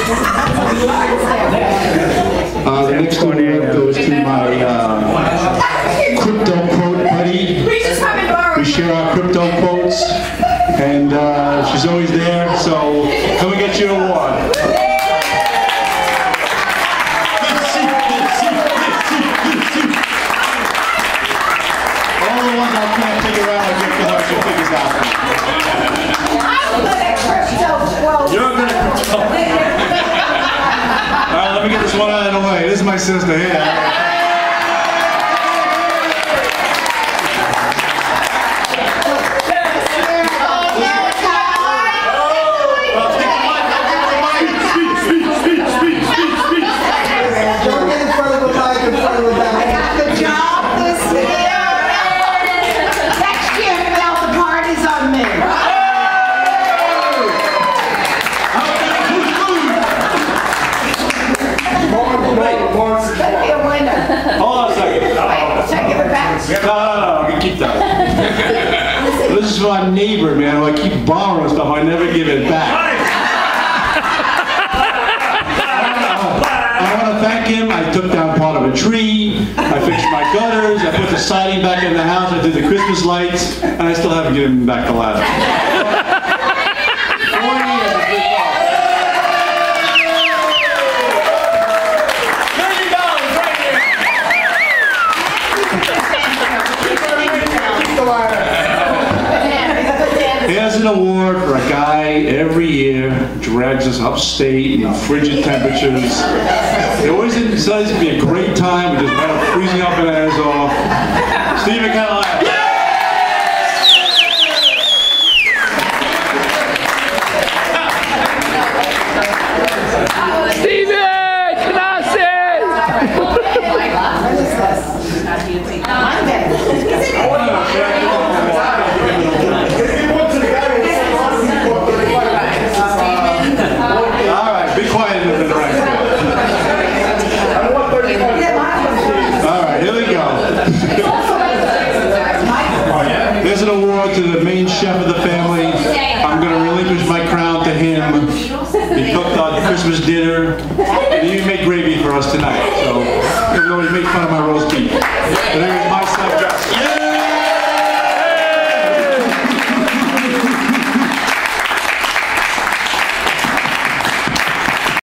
The next award goes to my crypto quote buddy. We share our crypto quotes, and she's always there, so come and get your award. All the ones I can't figure out, I get to her, she figures out. You're good at crypto. Alright, let me get this one out of the way. This is my sister here. No, I can keep that. This is my neighbor, man. I keep borrowing stuff. I never give it back. I want to thank him. I took down part of a tree. I fixed my gutters. I put the siding back in the house. I did the Christmas lights, and I still haven't given him back the ladder. Here's an award for a guy every year drags us upstate in frigid temperatures. It always decides to be a great time. We just wind up freezing up and ass off. Stephen Catalano. There's an award to the main chef of the family. I'm going to relinquish my crown to him. He cooked our Christmas dinner, and he even made gravy for us tonight. So, even though he made fun of my roast beef. But anyway, my son,